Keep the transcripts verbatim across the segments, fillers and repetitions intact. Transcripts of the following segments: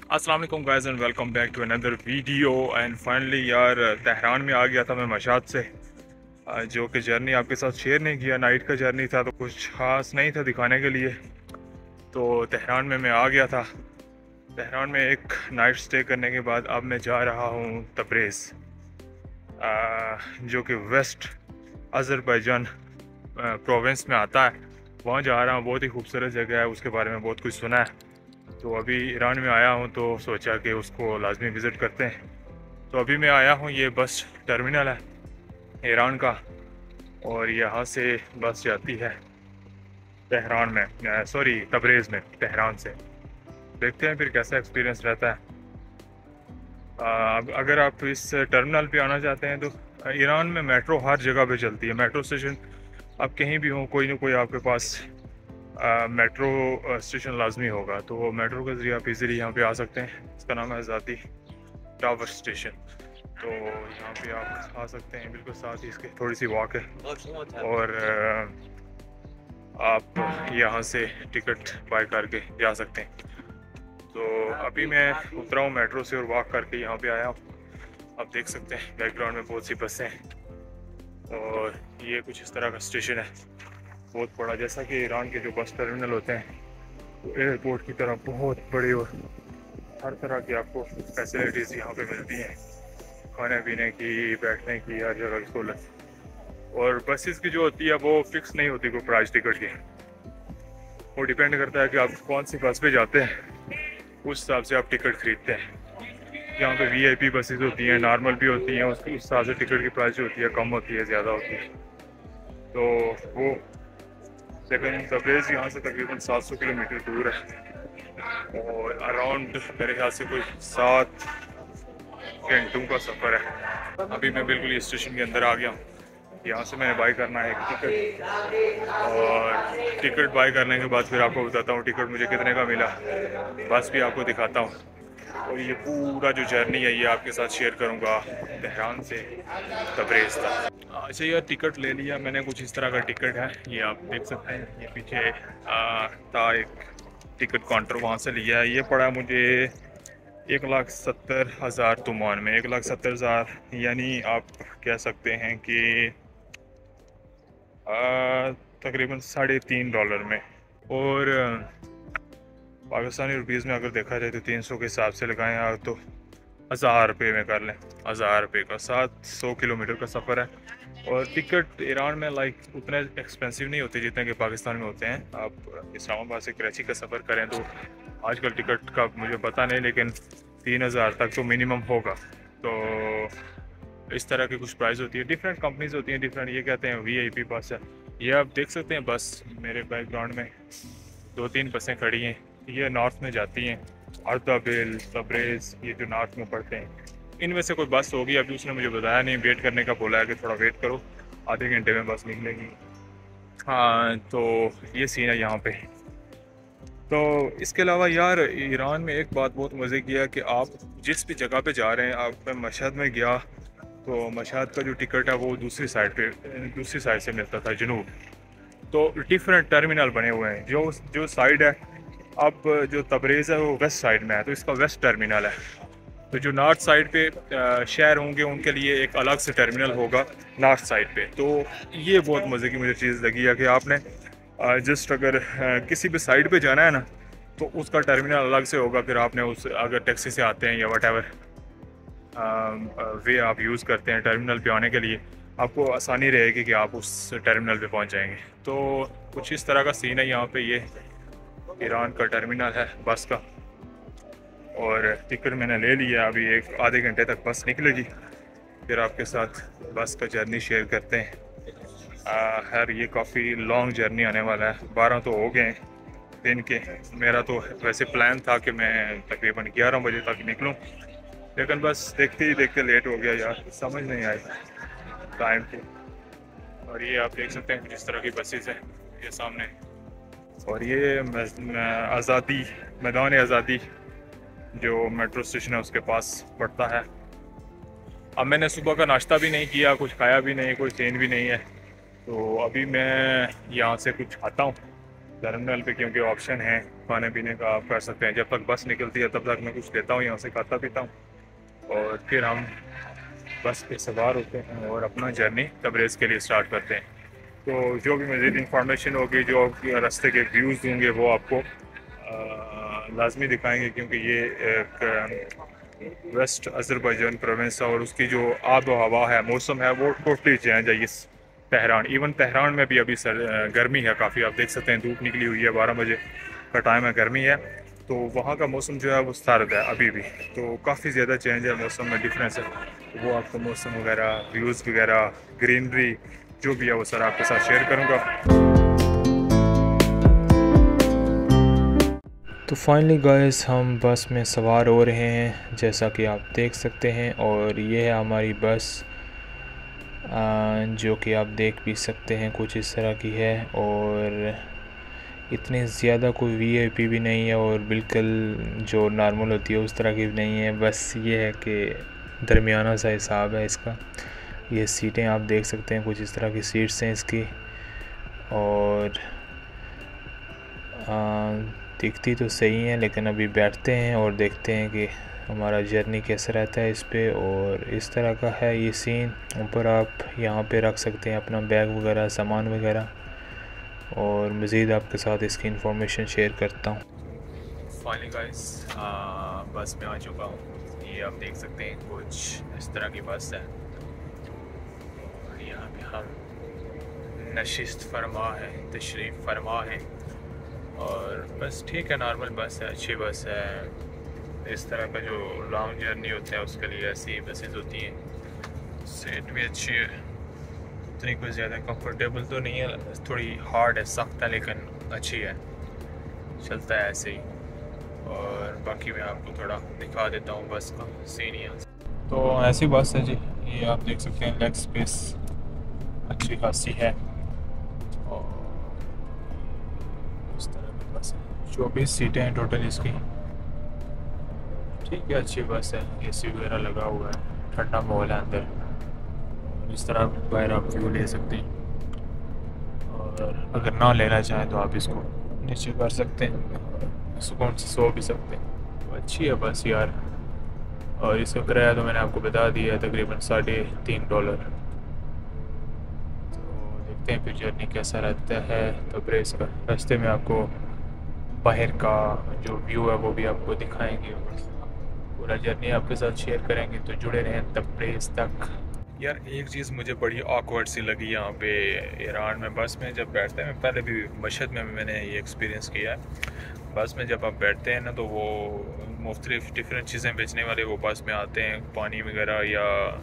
अस्सलाम वालेकुम guys and welcome back to another video. And finally यार तेहरान में आ गया था मैं मशाद से, अ, जो कि जर्नी आपके साथ शेयर नहीं किया। नाइट का जर्नी था तो कुछ खास नहीं था दिखाने के लिए। तो तेहरान में मैं आ गया था। तेहरान में एक नाइट स्टे करने के बाद अब मैं जा रहा हूँ तब्रेज़, जो कि वेस्ट अज़रबैजान प्रोविंस में आता है। वहाँ जा रहा हूँ। बहुत ही खूबसूरत जगह है, उसके बारे में बहुत कुछ सुना है। तो अभी ईरान में आया हूँ तो सोचा कि उसको लाजमी विज़िट करते हैं। तो अभी मैं आया हूँ, ये बस टर्मिनल है ईरान का, और यहाँ से बस जाती है तेहरान में, सॉरी तब्रेज़ में, तेहरान से। देखते हैं फिर कैसा एक्सपीरियंस रहता है। आ, अगर आप इस टर्मिनल पे आना चाहते हैं तो ईरान में मेट्रो हर जगह पे चलती है। मेट्रो स्टेशन आप कहीं भी हो, कोई ना कोई आपके पास आ, मेट्रो स्टेशन लाजमी होगा। तो मेट्रो के ज़रिए आप इजीली यहाँ पे आ सकते हैं। इसका नाम है आज़ादी टावर स्टेशन। तो यहाँ पे आप आ सकते हैं, बिल्कुल साथ ही इसके थोड़ी सी वॉक है। और आप यहाँ से टिकट बाय करके जा सकते हैं। तो अभी मैं उतरा हूँ मेट्रो से और वॉक करके यहाँ पे आया हूँ। आप देख सकते हैं बैकग्राउंड में बहुत सी बसें हैं और ये कुछ इस तरह का स्टेशन है, बहुत बड़ा। जैसा कि ईरान के जो बस टर्मिनल होते हैं एयरपोर्ट की तरह बहुत बड़े, और हर तरह की आपको फैसिलिटीज़ यहाँ पे मिलती हैं, खाने पीने की, बैठने की, हर जगह की सहूलत। और बसेस की जो होती है वो फिक्स नहीं होती कोई प्राइस टिकट की। वो डिपेंड करता है कि आप कौन सी बस पे जाते हैं, उस हिसाब से आप टिकट खरीदते हैं। यहाँ पे वीआईपी बसेस होती हैं, नॉर्मल भी होती हैं, उसके हिसाब से टिकट की प्राइस जो होती है कम होती है, ज़्यादा होती है। तो वो लेकिन तब्रेज़ यहाँ से तकरीबन सात सौ किलोमीटर दूर है और अराउंड मेरे ख्याल से कोई सात घंटों का सफ़र है। अभी मैं बिल्कुल ये स्टेशन के अंदर आ गया हूँ। यहाँ से मैंने बाई करना है एक टिकट, और टिकट बाई करने के बाद फिर आपको बताता हूँ टिकट मुझे कितने का मिला, बस भी आपको दिखाता हूँ। और ये पूरा जो जर्नी है ये आपके साथ शेयर करूँगा तेहरान से तब्रेज़ तक। अच्छा यार, टिकट ले लिया मैंने, कुछ इस तरह का टिकट है, ये आप देख सकते हैं। ये पीछे आ, था एक टिकट काउंटर, वहाँ से लिया है। ये पड़ा मुझे एक लाख सत्तर हज़ार तुमान में। एक लाख सत्तर हज़ार यानी आप कह सकते हैं कि तकरीबन साढ़े तीन डॉलर में। और पाकिस्तानी रुपीज़ में अगर देखा जाए तो तीन सौ के हिसाब से लगाएं आप तो हज़ार रुपये में कर लें। हज़ार रुपये का सात सौ किलोमीटर का सफ़र है। और टिकट ईरान में लाइक उतने एक्सपेंसिव नहीं होते जितने कि पाकिस्तान में होते हैं। आप इस्लामाबाद से कराची का सफ़र करें तो आजकल टिकट का मुझे पता नहीं, लेकिन तीन हज़ार तक तो मिनिमम होगा। तो इस तरह की कुछ प्राइस होती है, डिफरेंट कंपनीज होती हैं, डिफरेंट। ये कहते हैं वीआईपी बस है। ये आप देख सकते हैं बस मेरे बैकग्राउंड में दो तीन बसें खड़ी हैं, ये नॉर्थ में जाती हैं, अर्ताबिल, तब्रेज़, ये जो नॉर्थ में पड़ते हैं। इनमें से कोई बस होगी, अभी उसने मुझे बताया नहीं, वेट करने का बोला है कि थोड़ा वेट करो, आधे घंटे में बस निकलेगी। हाँ, तो ये सीन है यहाँ पे। तो इसके अलावा यार ईरान में एक बात बहुत मज़े की है कि आप जिस भी जगह पे जा रहे हैं, आप मैं मशहद में गया तो मशहद का जो टिकट है वो दूसरी साइड पे दूसरी साइड से मिलता था, जनूब। तो डिफरेंट टर्मिनल बने हुए हैं। जो जो साइड है, अब जो तब्रेज़ है वो वेस्ट साइड में है, तो इसका वेस्ट टर्मिनल है। तो जो नॉर्थ साइड पे शहर होंगे उनके लिए एक अलग से टर्मिनल होगा नॉर्थ साइड पे। तो ये बहुत मज़े की मुझे चीज़ लगी है कि आपने जस्ट अगर किसी भी साइड पे जाना है ना तो उसका टर्मिनल अलग से होगा। फिर आपने उस अगर टैक्सी से आते हैं या वट एवर वे आप यूज़ करते हैं टर्मिनल पे आने के लिए, आपको आसानी रहेगी कि आप उस टर्मिनल पे पहुंच जाएंगे। तो कुछ इस तरह का सीन है यहाँ पे। ये ईरान का टर्मिनल है बस का, और टिकट मैंने ले लिया। अभी एक आधे घंटे तक बस निकलेगी, फिर आपके साथ बस का जर्नी शेयर करते हैं। खैर ये काफ़ी लॉन्ग जर्नी आने वाला है, बारह तो हो गए दिन के। मेरा तो वैसे प्लान था कि मैं तकरीबन ग्यारह बजे तक निकलूं, लेकिन बस देखते ही देखते लेट हो गया यार, समझ नहीं आई टाइम की। और ये आप देख सकते हैं जिस तरह की बसेस हैं ये सामने, और ये आज़ादी मैदान आज़ादी जो मेट्रो स्टेशन है उसके पास पड़ता है। अब मैंने सुबह का नाश्ता भी नहीं किया, कुछ खाया भी नहीं, कोई चेंज भी नहीं है। तो अभी मैं यहाँ से कुछ खाता हूँ टर्मिनल पे, क्योंकि ऑप्शन है खाने पीने का, आप कर सकते हैं। जब तक बस निकलती है तब तक मैं कुछ लेता हूँ यहाँ से, खाता पीता हूँ, और फिर हम बस पे सवार होते हैं और अपना जर्नी तबरेज़ के लिए स्टार्ट करते हैं। तो जो भी मज़ीद इंफॉर्मेशन होगी, जो रास्ते के व्यूज़ होंगे, वो आपको लाजमी दिखाएंगे, क्योंकि ये एक वेस्ट अज़रबैजान प्रोविंस है और उसकी जो आब व हवा है, मौसम है, वो टोटली चेंज है। इस तेहरान, इवन तेहरान में भी अभी सर गर्मी है काफ़ी, आप देख सकते हैं धूप निकली हुई है, बारह बजे का टाइम है, गर्मी है। तो वहाँ का मौसम जो है वो सर्द है अभी भी, तो काफ़ी ज़्यादा चेंज है, मौसम में डिफरेंस है। तो वो आपको मौसम वगैरह, व्यूज़ वगैरह, ग्रीनरी जो भी है वो सर आपके साथ शेयर करूँगा। तो फाइनली गाइस हम बस में सवार हो रहे हैं, जैसा कि आप देख सकते हैं, और ये है हमारी बस, जो कि आप देख भी सकते हैं कुछ इस तरह की है। और इतनी ज़्यादा कोई वीआईपी भी नहीं है और बिल्कुल जो नॉर्मल होती है उस तरह की भी नहीं है। बस ये है कि दरमियाना सा हिसाब है इसका। ये सीटें आप देख सकते हैं, कुछ इस तरह की सीट्स हैं इसकी, और दिखती तो सही है, लेकिन अभी बैठते हैं और देखते हैं कि हमारा जर्नी कैसा रहता है इस पे। और इस तरह का है ये सीन। ऊपर आप यहाँ पे रख सकते हैं अपना बैग वगैरह, सामान वगैरह, और मज़ीद आपके साथ इसकी इंफॉर्मेशन शेयर करता हूँ। फाइनली गाइस बस में आ चुका हूँ। ये आप देख सकते हैं कुछ इस तरह की बस है, और यहाँ पे हम नशिस्त फरमा है, तशरीफ़ फरमा है, और बस ठीक है, नॉर्मल बस है, अच्छी बस है। इस तरह का जो लॉन्ग जर्नी होते हैं उसके लिए ऐसी बसेज होती हैं। सीट भी अच्छी है, इतनी कोई ज़्यादा कंफर्टेबल तो नहीं है, थोड़ी हार्ड है, सख्त है, लेकिन अच्छी है, चलता है ऐसे ही। और बाकी मैं आपको थोड़ा दिखा देता हूँ बस का सीन यहाँ से। तो ऐसी बस है जी, ये आप देख सकते हैं, लेग स्पेस अच्छी खासी है, और इस तरह की बस है। चौबीस सीटें हैं टोटल इसकी, ठीक है, अच्छी बस है। एसी वगैरह लगा हुआ है, ठंडा माहौल है अंदर, इस तरह बाहर आप व्यू ले सकते हैं, और अगर ना लेना चाहें तो आप इसको नीचे कर सकते हैं, सुकून से सो भी सकते हैं। तो अच्छी है बस यार। और इसका किराया तो मैंने आपको बता दिया है, तकरीबन साढ़े तीन डॉलर। तो देखते हैं फिर जर्नी कैसा रहता है तबरेज़ का। रास्ते में आपको बाहर का जो व्यू है वो भी आपको दिखाएंगे, पूरा जर्नी आपके साथ शेयर करेंगे, तो जुड़े रहें तबरेज़ तक। यार एक चीज़ मुझे बड़ी ऑकवर्ड सी लगी यहाँ पे ईरान में, बस में जब बैठते हैं, पहले भी मशहद में मैंने ये एक्सपीरियंस किया है। बस में जब आप बैठते हैं ना, तो वो मुख्तलिफ डिफरेंट चीज़ें बेचने वाले वो बस में आते हैं, पानी वगैरह या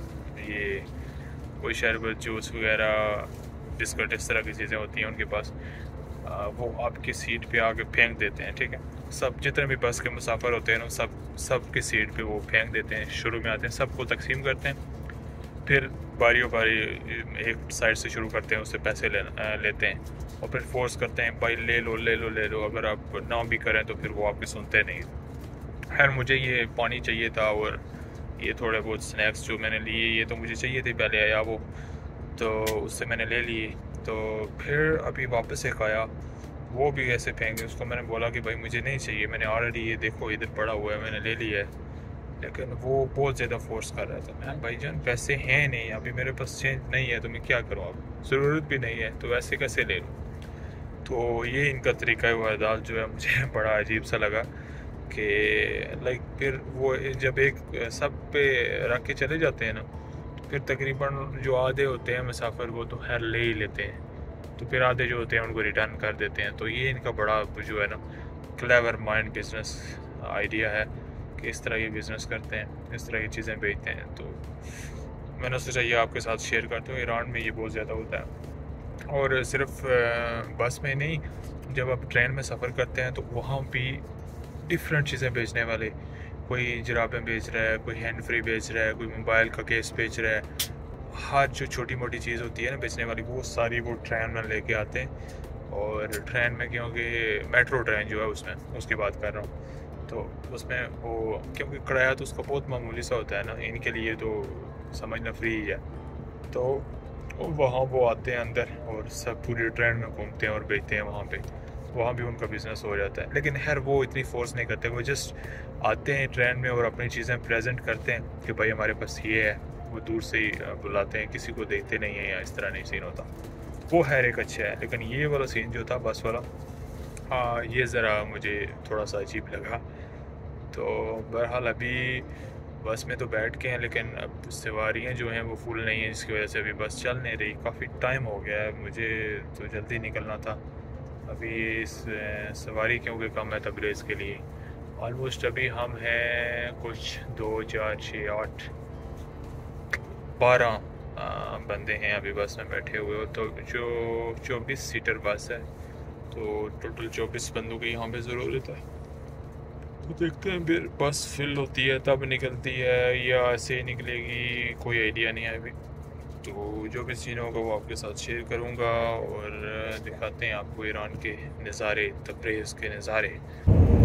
ये कोई शरबत, जूस वगैरह, बिस्कुट, इस तरह की चीज़ें होती हैं उनके पास। आ, वो आपकी सीट पे आके फेंक देते हैं, ठीक है। सब जितने भी बस के मुसाफिर होते हैं ना, सब सब की सीट पे वो फेंक देते हैं। शुरू में आते हैं, सबको तकसीम करते हैं, फिर बारी बारी एक साइड से शुरू करते हैं, उससे पैसे ले, लेते हैं, और फिर फोर्स करते हैं, भाई ले लो ले लो ले लो। अगर आप ना भी करें तो फिर वो आपकी सुनते नहीं। खैर मुझे ये पानी चाहिए था, और ये थोड़े बहुत स्नैक्स जो मैंने लिए, ये तो मुझे चाहिए थे पहले आया वो, तो उससे मैंने ले लिए। तो फिर अभी वापस एक आया, वो भी ऐसे फेंके। उसको मैंने बोला कि भाई मुझे नहीं चाहिए, मैंने ऑलरेडी ये देखो इधर पड़ा हुआ है, मैंने ले लिया है। लेकिन वो बहुत ज़्यादा फोर्स कर रहा था। मैं भाईजान पैसे हैं नहीं, अभी मेरे पास चेंज नहीं है, तो मैं क्या करूँ, अब ज़रूरत भी नहीं है, तो वैसे कैसे ले लूँ। तो ये इनका तरीका वारदात जो है मुझे बड़ा अजीब सा लगा कि लाइक फिर वो जब एक सब पे रख के चले जाते हैं ना, फिर तकरीबन जो आधे होते हैं मुसाफिर वो तो खैर ले ही लेते हैं, तो फिर आधे जो होते हैं उनको रिटर्न कर देते हैं। तो ये इनका बड़ा जो है ना क्लेवर माइंड बिजनेस आइडिया है कि इस तरह ये बिज़नेस करते हैं, इस तरह की चीज़ें बेचते हैं। तो मैंने सोचा ये आपके साथ शेयर करते हूँ। ईरान में ये बहुत ज़्यादा होता है, और सिर्फ बस में नहीं, जब आप ट्रेन में सफ़र करते हैं तो वहाँ भी डिफरेंट चीज़ें बेचने वाले, कोई जुराबें बेच रहा है, कोई हैंड फ्री बेच रहा है, कोई मोबाइल का केस बेच रहा है। हर जो छोटी मोटी चीज़ होती है ना बेचने वाली, वो सारी वो ट्रेन में लेके आते हैं। और ट्रेन में, क्योंकि मेट्रो ट्रेन जो है उसमें उसकी बात कर रहा हूँ, तो उसमें वो क्योंकि किराया तो उसका बहुत मामूली सा होता है ना, इनके लिए तो समझना फ्री ही है। तो वहाँ वो आते हैं अंदर और सब पूरी ट्रेन में घूमते हैं और बेचते हैं वहाँ पे। वहाँ भी उनका बिज़नेस हो जाता है। लेकिन खैर वो इतनी फोर्स नहीं करते, वो जस्ट आते हैं ट्रेन में और अपनी चीज़ें प्रेजेंट करते हैं कि भाई हमारे पास ये है। वो दूर से ही बुलाते हैं, किसी को देखते नहीं हैं या इस तरह नहीं सीन होता। वो खैर एक अच्छा है। लेकिन ये वाला सीन जो था बस वाला, हाँ ये ज़रा मुझे थोड़ा सा अजीब लगा। तो बहरहाल अभी बस में तो बैठ के हैं, लेकिन अब सवारियाँ जो हैं वो फुल नहीं हैं, जिसकी वजह से अभी बस चल नहीं रही। काफ़ी टाइम हो गया है, मुझे तो जल्दी निकलना था। अभी इस सवारी क्योंकि कम है तबरेज़ के लिए। ऑलमोस्ट अभी हम हैं कुछ दो चार छः आठ बारह बंदे हैं अभी बस में बैठे हुए हो। तो जो चौबीस सीटर बस है, तो टोटल चौबीस बंदों की यहाँ पे ज़रूरत है। तो देखते हैं फिर बस फिल होती है तब निकलती है या ऐसे ही निकलेगी, कोई आइडिया नहीं है अभी। तो जो भी सीन होगा वो आपके साथ शेयर करूँगा और दिखाते हैं आपको ईरान के नज़ारे, तब्रेज़ के नज़ारे।